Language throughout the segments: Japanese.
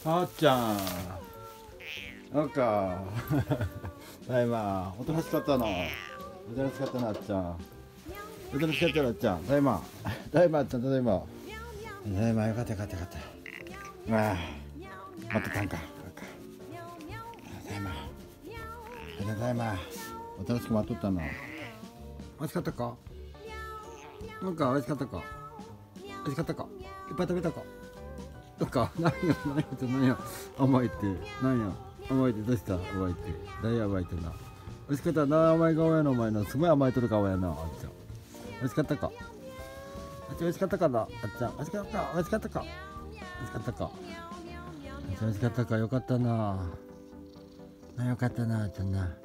あっちゃん。なんか。ただいま。おとなしかったの。おとなしかったな、あっちゃん。おとなしかったな、あっちゃん。ただいま。ただいま、あっちゃん、ただいま。ただいま、よかった、よかった、よかった。ああ。待ってたんか。ただいま。ただいま。おとなしく待っとったの。美味しかったか。なんか、美味しかったか。美味しかったか。いっぱい食べたか。なんか、なんや、甘いって、なんや、甘いって、どうした甘いって、大甘いってな。美味しかったな、甘い顔やな、お前な、すごい甘いとる顔やな、あっちゃん。美味しかったか。あっちゃん、美味しかったかな、あっちゃん、美味しかったか、美味しかったか。美味しかったか。あっちゃん、美味しかったか、よかったな。よかったな、あっちゃんな。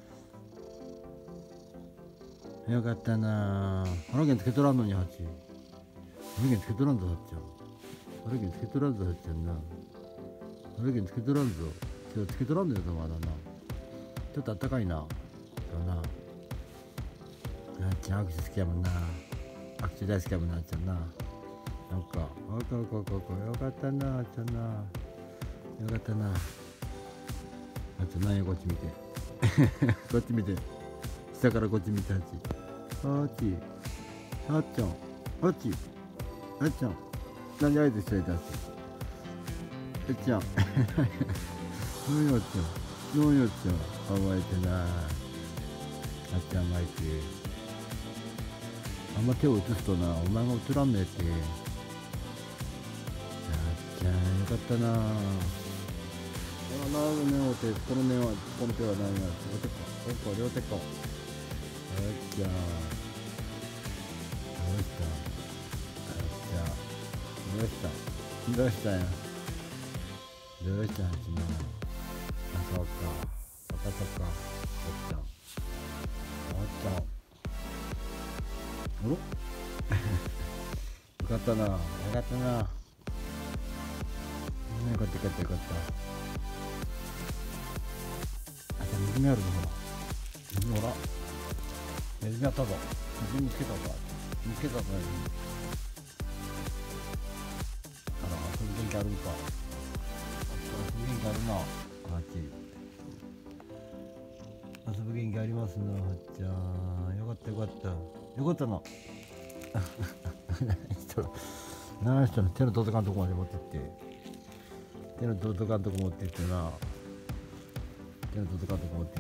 よかったな。腹毛つけとらんのに、ハチ。腹毛つけとらんぞ、あっちゃん。腹毛つけとらんぞ、はっちゃんな。腹毛つけとらんぞ。今日つけとらんのよ、まだな。ちょっとあったかいな。今日な。あっちゃん、握手好きやもんな。握手大好きやもんな、あっちゃんな。なんか、よかったな、あっちゃんな。よかったな。あっちゃん、なんや、こっち見て。こっち見て。下からこっち見て、あっち。あっち。あっちゃん。あっち。あっちゃん。何あいつしといたっけ。ちゃん。何やっちゃん。何やっちゃん。甘えてな。あっちゃん甘えて。あんま手を移すとな、お前が映らんねえって。あっちゃん、よかったな。あなるね、お手、この手は何や。お手か。おこ、両手か。あっちゃん。どうした。どうしたどうしたんや。どうしたんやちな。あ、そうか。そっか。おっちゃん。おろよかったな。よかったな。よかった。あ、じゃあ水にあるのほら。水ほら。水あったぞ。水見つけたぞ。見つけたぞ。あら、遊ぶ元気あるんか。遊ぶ元気あるな、あっち。遊ぶ元気ありますな、はっちゃん。よかったな。何人の手の届かんとこまで持ってって。手の届かんとこ持ってってな。手の届かんとこ持ってって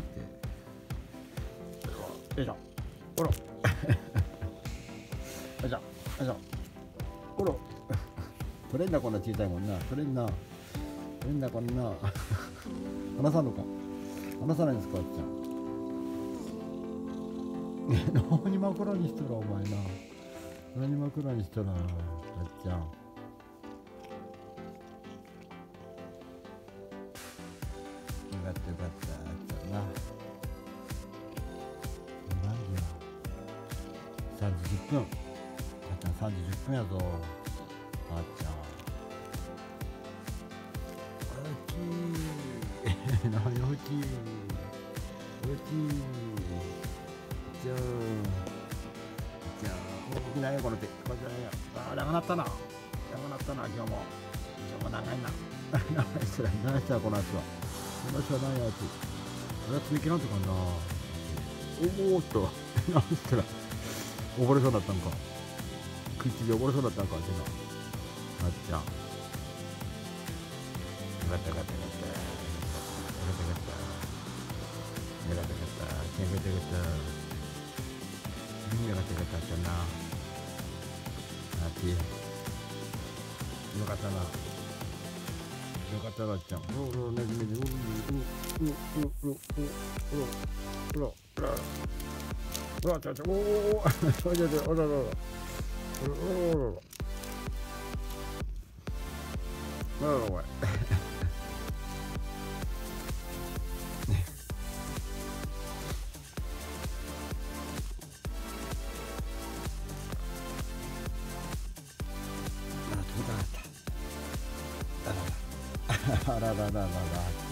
。よいしょ。ほら。よいしょ。ほら。取れんな、こんな小さいもんな。取れんな、こんな。離さんのか。離さないんですか、あっちゃん。何枕にしたら、お前な。何枕にしたら、あっちゃん。よかった、あっちゃんな。何時や。3時10分。あっちゃん、3時10分やぞ。あっちゃん。なにおちじゃあないよこの手。これじゃないよ。ああ、長なったな、今日も長いな。何したこの足は。何やつ。これは積み木なんとかな。おーっと。何したら溺れそうだったんか。口で溺れそうだったんかってな。あっちゃん。よかった。あっちゃんな。あっち。よかったな。あっちゃん。あらら。